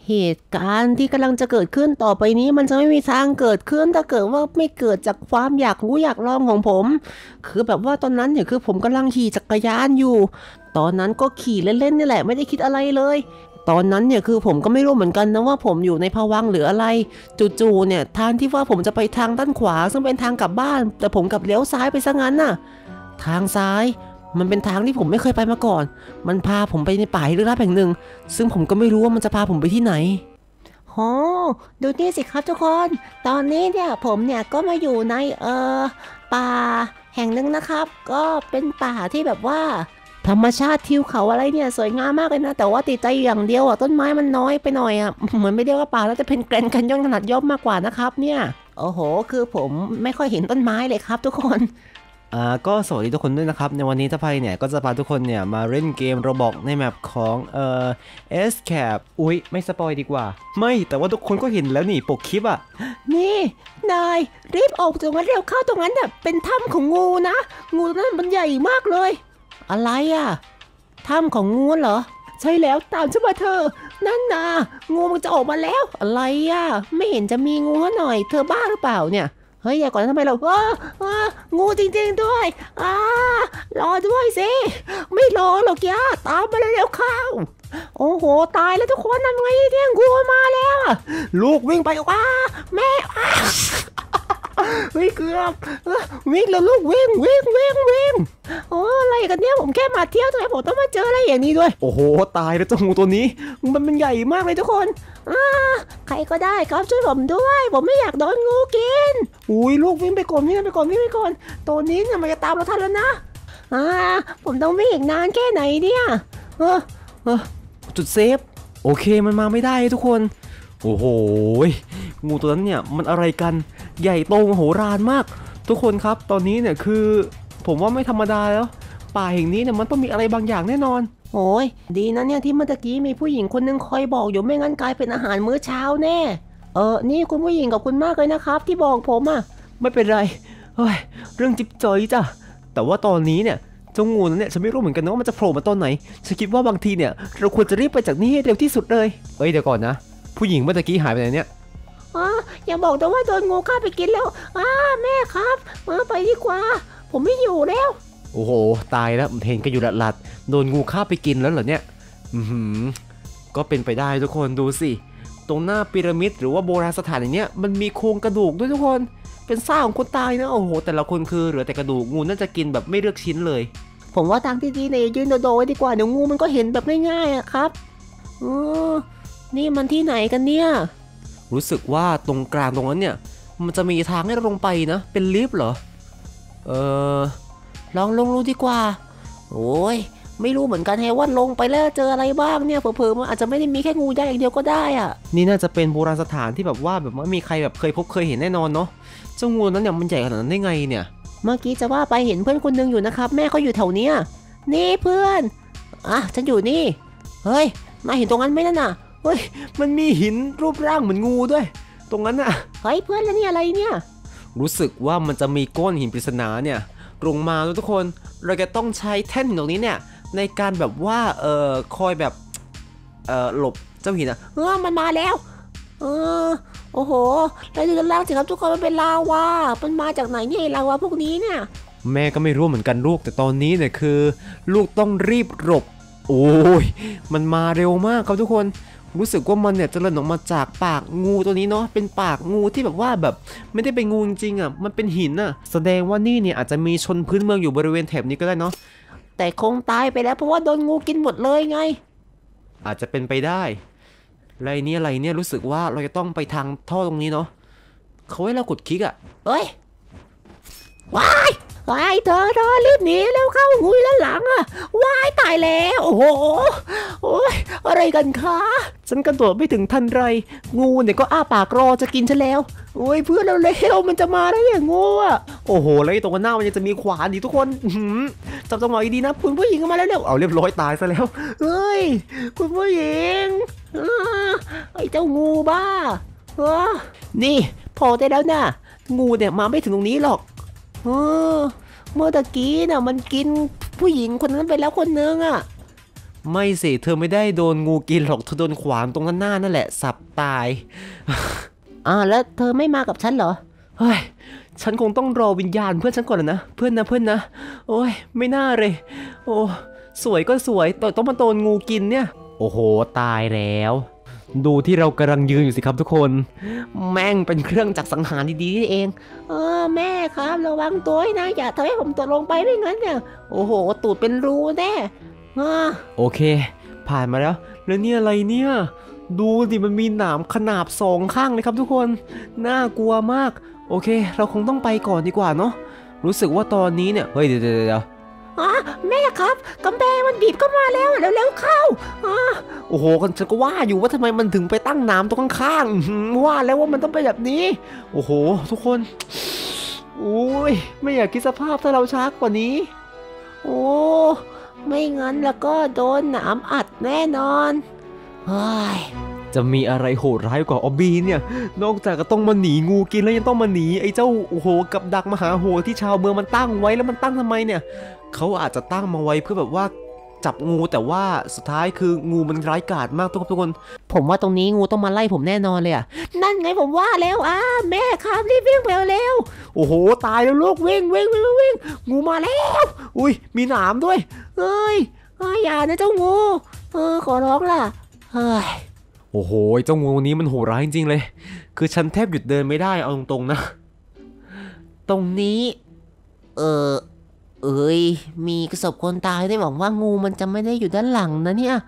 เหตุการณ์ที่กำลังจะเกิดขึ้นต่อไปนี้มันจะไม่มีทางเกิดขึ้นถ้าเกิดว่าไม่เกิดจากความอยากรู้อยากลองของผมคือแบบว่าตอนนั้นเนี่ยคือผมกำลังขี่จักรยานอยู่ตอนนั้นก็ขี่เล่นๆนี่แหละไม่ได้คิดอะไรเลยตอนนั้นเนี่ยคือผมก็ไม่รู้เหมือนกันนะว่าผมอยู่ในภวังค์หรืออะไรจู่ๆเนี่ยทางที่ว่าผมจะไปทางด้านขวาซึ่งเป็นทางกลับบ้านแต่ผมกลับเลี้ยวซ้ายไปซะงั้นน่ะทางซ้ายมันเป็นทางที่ผมไม่เคยไปมาก่อนมันพาผมไปในป่าลึกลับแห่งหนึ่งซึ่งผมก็ไม่รู้ว่ามันจะพาผมไปที่ไหนโหดูนี่สิครับทุกคนตอนนี้เนี่ยผมเนี่ยก็มาอยู่ในป่าแห่งหนึ่งนะครับก็เป็นป่าที่แบบว่าธรรมชาติทิวเขาอะไรเนี่ยสวยงามมากเลยนะแต่ว่าติดใจอย่างเดียวอ่ะต้นไม้มันน้อยไปหน่อยอ่ะเหมือนไม่เรียกว่าป่าแล้วจะเป็นแกรนด์แคนยอนขนาดย่อมมากกว่านะครับเนี่ยโอ้โหคือผมไม่ค่อยเห็นต้นไม้เลยครับทุกคนก็สวัสดีทุกคนด้วยนะครับในวันนี้ถ้าไปเนี่ยก็จะพาทุกคนเนี่ยมาเล่นเกมโรบอกในแมปของEscape อุ๊ยไม่สปอยดีกว่าไม่แต่ว่าทุกคนก็เห็นแล้วนี่ปกคลิปอ่ะนี่นายรีบออกจากนั้นเร็วเข้าตรงนั้นเนี่ยเป็นถ้ำของงูนะงูนั้นมันใหญ่มากเลยอะไรอ่ะถ้ำของงูเหรอใช่แล้วตามฉันมาเธอนั่นนะงูมันจะออกมาแล้วอะไรอ่ะไม่เห็นจะมีงูหน่อยเธอบ้าหรือเปล่าเนี่ยเฮ้ยอย่าก่อนทำไมเรางูจริงๆด้วยรอด้วยสิไม่รอหรอกย่าตามมาเร็วเข้าโอ้โหตายแล้วทุกคนทำไงเนี่ยงูมาแล้วลูกวิ่งไปแม่เฮ้ยเกือบวิ่งแล้วลูกวิ่งโอ้อะไรกันเนี่ยผมแค่มาเที่ยวทำไมผมต้องมาเจออะไรอย่างนี้ด้วยโอ้โหตายแล้วเจ้างูตัวนี้มันใหญ่มากเลยทุกคนใครก็ได้ครับช่วยผมด้วยผมไม่อยากโดนงูกินอุ้ยลูกวิ่งไปก่อนตัวนี้เนี่ยมันจะตามเราทันแล้วนะผมต้องวิ่งอีกนานแค่ไหนเนี่ยจุดเซฟโอเคมันมาไม่ได้ทุกคนโอ้โหงูตัวนั้นเนี่ยมันอะไรกันใหญ่โตมโหฬารมากทุกคนครับตอนนี้เนี่ยคือผมว่าไม่ธรรมดาแล้วป่าแห่งนี้เนี่ยมันต้องมีอะไรบางอย่างแน่นอนโอ้ยดีนะเนี่ยที่เมื่อกี้มีผู้หญิงคนนึงคอยบอกอยู่ไม่งั้นกลายเป็นอาหารมื้อเช้าแน่นี่คุณผู้หญิงกับคุณมากเลยนะครับที่บอกผมไม่เป็นไรเฮ้ยเรื่องจิ๊บจอยจ้ะแต่ว่าตอนนี้เนี่ยเจ้างูนั้นเนี่ยฉันไม่รู้เหมือนกันนะว่ามันจะโผล่มาตอนไหนฉันคิดว่าบางทีเนี่ยเราควรจะรีบไปจากนี่ให้เร็วที่สุดเลยเดี๋ยวก่อนนะผู้หญิงเมื่อกี้หายไปไหนเนี่ยอย่าบอกแต่ว่าโดนงูฆ่าไปกินแล้วแม่ครับไปดีกว่าผมไม่อยู่แล้วโอ้โหตายแล้วเห็นกันอยู่หลัดโดนงูฆ่าไปกินแล้วเหรอเนี่ยก็เป็นไปได้ทุกคนดูสิตรงหน้าพีระมิดหรือว่าโบราณสถานอย่างเนี้ยมันมีโครงกระดูกด้วยทุกคนเป็นซากของคนตายนะโอ้โหแต่ละคนคือเหลือแต่กระดูกงูน่าจะกินแบบไม่เลือกชิ้นเลยผมว่าทางที่ดีเนี่ยยืนโดดๆไว้ดีกว่าเดี๋ยวงูมันก็เห็นแบบง่ายๆครับนี่มันที่ไหนกันเนี่ยรู้สึกว่าตรงกลางตรงนั้นเนี่ยมันจะมีทางให้เราลงไปนะเป็นลิฟต์เหรอลองลงดีกว่าโอ้ยไม่รู้เหมือนกันแฮะว่าลงไปแล้วเจออะไรบ้างเนี่ยเผลอๆมันอาจจะไม่ได้มีแค่งูยักษ์อย่างเดียวก็ได้นี่น่าจะเป็นโบราณสถานที่แบบว่าไม่มีใครแบบเคยพบเคยเห็นแน่นอนเนาะเจ้างูนั้นเนี่ยมันใหญ่ขนาดนั้นได้ไงเนี่ยเมื่อกี้จะว่าไปเห็นเพื่อนคนนึงอยู่นะครับแม่เขาอยู่แถวเนี้ยนี่เพื่อนฉันอยู่นี่เฮ้ยมาเห็นตรงนั้นไหมนั่นน่ะเฮ้ยมันมีหินรูปร่างเหมือนงูด้วยตรงนั้นน่ะเฮ้ยเพื่อนแล้วนี่อะไรเนี่ยรู้สึกว่ามันจะมีก้อนหินปริศนาเนี่ยลงมาทุกคนเราจะต้องใช้แท่นหินตรงนี้เนี่ยในการแบบว่าคอยแบบหลบเจ้าหินมันมาแล้วโอ้โหแล้วดูด้านล่างสิครับทุกคนมันเป็นลาวามันมาจากไหนเนี่ยลาวาพวกนี้เนี่ยแม่ก็ไม่รู้เหมือนกันลูกแต่ตอนนี้เนี่ยคือลูกต้องรีบหลบโอ้ยมันมาเร็วมากครับทุกคนรู้สึกว่ามันเนี่ยจะเลื่อนออกมาจากปากงูตัวนี้เนาะเป็นปากงูที่แบบว่าแบบไม่ได้เป็นงูจริงๆมันเป็นหินแสดงว่านี่เนี่ยอาจจะมีชนพื้นเมืองอยู่บริเวณแถบนี้ก็ได้เนาะแต่คงตายไปแล้วเพราะว่าโดนงูกินหมดเลยไงอาจจะเป็นไปได้อะไรเนี่ยรู้สึกว่าเราจะต้องไปทางท่อตรงนี้เนาะเขาให้เรากดคลิกเฮ้ยว้ายเธอรีบหนีแล้วเข้างูแล้วหลังว้ายตายแล้วโอ้โหอะไรกันคะฉันกระโดดไม่ถึงทันไรงูเนี่ยก็อ้าปากรอจะกินฉันแล้วโอ้ยเพื่อนเราเร็วมันจะมาแล้วเนี่ยงูโอ้โหแล้วตรงหน้ามันยังจะมีขวานอีกทุกคนจับจังหวะดีนะคุณผู้หญิงมาแล้วเร็วเอาเรียบร้อยตายซะแล้วเฮ้ยคุณผู้หญิงไอ้เจ้างูบ้านี่พอได้แล้วนะงูเนี่ยมาไม่ถึงตรงนี้หรอกเมื่อตะกี้น่ะมันกินผู้หญิงคนนั้นไปแล้วคนนึงไม่สิเธอไม่ได้โดนงูกินหรอกเธอโดนขวานตรงหน้านั่นแหละสับตายแล้วเธอไม่มากับฉันเหรอเฮ้ยฉันคงต้องรอวิญญาณเพื่อนฉันก่อนนะเพื่อนนะโอ้ยไม่น่าเลยโอ้สวยก็สวยแต่ต้องมาโดนงูกินเนี่ยโอ้โหตายแล้วดูที่เรากำลังยืนอยู่สิครับทุกคนแม่งเป็นเครื่องจักรสังหารดีๆนี่เองแม่ครับระวังตัวนะอย่าทำให้ผมตกลงไปไม่งั้นเนี่ยโอ้โหตูดเป็นรูแน่โอเคผ่านมาแล้วนี่อะไรเนี่ยดูดิมันมีหนามขนาบสองข้างเลยครับทุกคนน่ากลัวมากโอเคเราคงต้องไปก่อนดีกว่าเนาะรู้สึกว่าตอนนี้เนี่ยเฮ้ยเดี๋ยวแม่ครับกำแพงมันบีบเข้ามาแล้วเร็วๆเข้าโอ้โหฉันก็ว่าอยู่ว่าทำไมมันถึงไปตั้งน้ำตรงข้างๆว่าแล้วว่ามันต้องไปแบบนี้โอ้โหทุกคนโอ้ยไม่อยากคิดสภาพถ้าเราช้ากว่านี้โอ้ไม่งั้นแล้วก็โดนหนามอัดแน่นอนเฮ้ยจะมีอะไรโหดร้ายกว่าออบบี้เนี่ยนอกจากก็ต้องมาหนีงูกินแล้วยังต้องมาหนีไอ้เจ้าโอ้โหกับดักมหาโหดที่ชาวเมืองมันตั้งไว้แล้วมันตั้งทำไมเนี่ยเขาอาจจะตั้งมาไว้เพื่อแบบว่าจับงูแต่ว่าสุดท้ายคืองูมันร้ายกาจมากทุกคนผมว่าตรงนี้งูต้องมาไล่ผมแน่นอนเลยนั่นไงผมว่าแล้วแม่ครับรีบวิ่งไปเร็วโอ้โหตายแล้วลูกวิ่งงูมาแล้วอุ้ยมีหนามด้วยเฮ้ยอย่านะเจ้างูขอร้องล่ะเฮ้ยโอ้โหเจ้างูนี้มันโหดร้ายจริงๆเลยคือฉันแทบหยุดเดินไม่ได้เอาตรงๆนะตรงนี้มีกระสบคนตายได้บอกว่างูมันจะไม่ได้อยู่ด้านหลังนะเนี่ย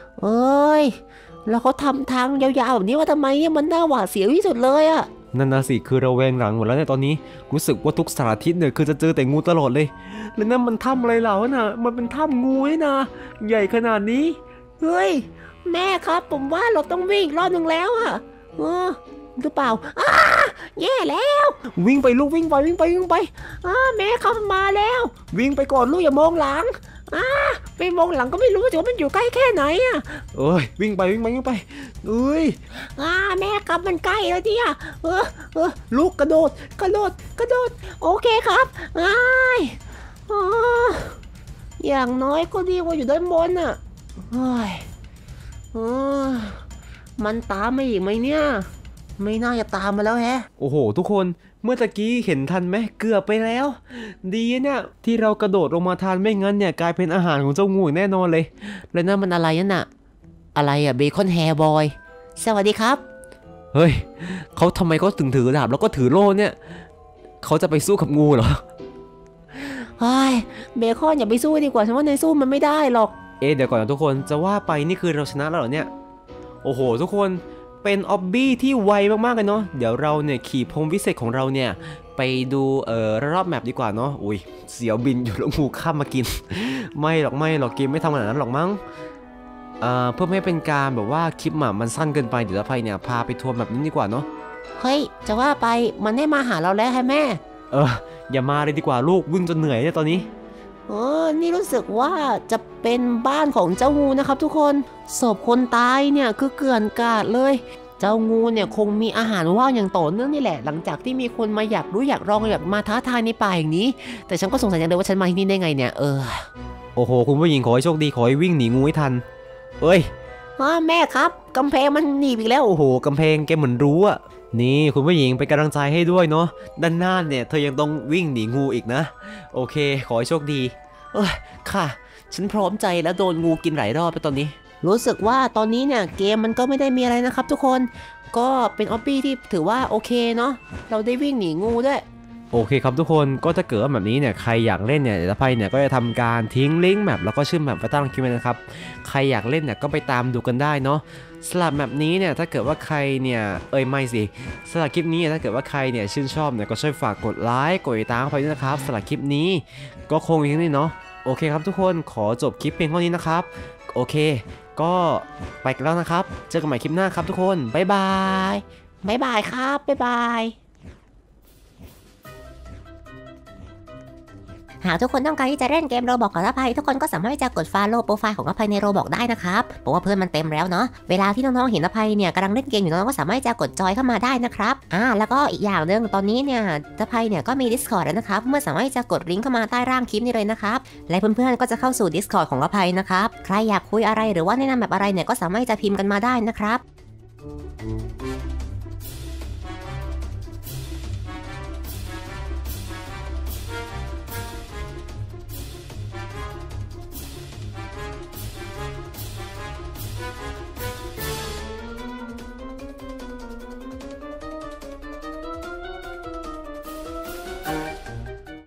แล้วเขาทำทางยาวๆแบบนี้ว่าทำไมเนี่ยมันน่าหวาดเสียวที่สุดเลยนั่นนะสิคือเราแวงหลังหมดแล้วเนี่ยตอนนี้รู้สึกว่าทุกสารทิศเนี่ยคือจะเจอแต่งูตลอดเลยแล้วนั่นมันถ้ำอะไรเหล่าน่ะมันเป็นถ้ำงูนี่นะใหญ่ขนาดนี้เฮ้ยแม่ครับผมว่าเราต้องวิ่งรอบนึงแล้วหรือเปล่าแย่แล้ววิ่งไปลูกวิ่งไปแม่เขามาแล้ววิ่งไปก่อนลูกอย่ามองหลังไปมองหลังก็ไม่รู้ว่ามันอยู่ใกล้แค่ไหนวิ่งไปแม่ครับมันใกล้แล้วเนี่ยลูกกระโดดโอเคครับอย่างน้อยก็ดีกว่าอยู่ด้านบนมันตามมาอีกไหมเนี่ยไม่น่าจะตามมาแล้วแฮะโอ้โหทุกคนเมื่อตะกี้เห็นทันไหมเกือบไปแล้วดีเนี่ยที่เรากระโดดลงมาทานไม่งั้นเนี่ยกลายเป็นอาหารของเจ้างูแน่นอนเลยแล้วนั่นมันอะไรน่ะอะไรเบคอนแฮร์บอยสวัสดีครับเฮ้ยเขาทำไมเขาถึงถือดาบแล้วก็ถือโล่เนี่ยเขาจะไปสู้กับงูเหรอเบคอนอย่าไปสู้ดีกว่าฉันว่าในสู้มันไม่ได้หรอกเดี๋ยวก่อนนะทุกคนจะว่าไปนี่คือเราชนะแล้วเหรอเนี่ยโอ้โหทุกคนเป็นออบบี้ที่ไวมากๆเลยเนาะเดี๋ยวเราเนี่ยขี่พรมวิเศษของเราเนี่ยไปดูรอบแมปดีกว่าเนาะอุ้ยเสียวบินอยู่แล้วงูข้ามมากินไม่หรอกเกมไม่ทำขนาดนั้นหรอกมั้งเพื่อไม่ให้เป็นการแบบว่าคลิปมันสั้นเกินไปเดี๋ยวเราเนี่ยพาไปทัวร์แบบนี้ดีกว่าเนาะเฮ้ยจะว่าไปมันได้มาหาเราแล้วให้แม่อย่ามาเลยดีกว่าลูกวิ่งจนเหนื่อยเนี่ยตอนนี้นี่รู้สึกว่าจะเป็นบ้านของเจ้างูนะครับทุกคนศพคนตายเนี่ยคือเกลื่อนกาดเลยเจ้างูเนี่ยคงมีอาหารว่างอย่างต่อเนื่องนี่แหละหลังจากที่มีคนมาอยากรู้อยากลองอยากมาท้าทายในป่าอย่างนี้แต่ฉันก็สงสัยอย่างเดียวว่าฉันมาที่นี่ได้ไงเนี่ยโอ้โหคุณผู้หญิงขอให้โชคดีขอให้วิ่งหนีงูให้ทันแม่ครับกำแพงมันหนีบอีกแล้วโอ้โหกำแพงแกเหมือนรู้อะนี่คุณผู้หญิงเป็นกำลังใจให้ด้วยเนาะด้านหน้าเนี่ยเธอยังต้องวิ่งหนีงูอีกนะโอเคขอให้โชคดีค่ะฉันพร้อมใจแล้วโดนงูกินหลายรอบไปตอนนี้รู้สึกว่าตอนนี้เนี่ยเกมมันก็ไม่ได้มีอะไรนะครับทุกคนก็เป็นออบบี้ที่ถือว่าโอเคเนาะเราได้วิ่งหนีงูด้วยโอเคครับทุกคนก็ถ้าเกิดว่าแบบนี้เนี่ยใครอยากเล่นเนี่ยเดี๋ยวไพ่เนี่ยก็จะทำการทิ้งลิงก์แมปแล้วก็ชื่อแมปไว้ใต้คลิปนะครับใครอยากเล่นเนี่ยก็ไปตามดูกันได้เนาะสำหรับแมปนี้เนี่ยถ้าเกิดว่าใครเนี่ยไม่สิสำหรับคลิปนี้ถ้าเกิดว่าใครเนี่ยชื่นชอบเนี่ยก็ช่วยฝากกดไลค์กดติดตามไปด้วยนะครับสำหรับคลิปนี้ก็คงอย่างนี้เนาะโอเคครับทุกคนขอจบคลิปเพียงเท่านี้นะครับโอเคก็ไปกันแล้วนะครับเจอกันใหม่คลิปหน้าครับทุกคนบ๊ายบายครับบ๊ายบายหากทุกคนต้องการที่จะเล่นเกมโรบอกกับอภัยทุกคนก็สามารถที่จะกด follow โปรไฟล์ของอภัยในโรบอกได้นะครับเพราะว่าเพื่อนมันเต็มแล้วเนาะเวลาที่น้องๆเห็นอภัยเนี่ยกำลังเล่นเกมอยู่น้องๆก็สามารถจะกดจอยเข้ามาได้นะครับแล้วก็อีกอย่างหนึ่งตอนนี้เนี่ยอภัยเนี่ยก็มี Discord แล้วนะครับเมื่อสามารถจะกดลิงก์เข้ามาใต้ร่างคลิปนี้เลยนะครับและเพื่อนๆก็จะเข้าสู่ Discord ของอภัยนะครับใครอยากคุยอะไรหรือว่าแนะนำแบบอะไรเนี่ยก็สามารถจะพิมพ์กันมาได้นะครับ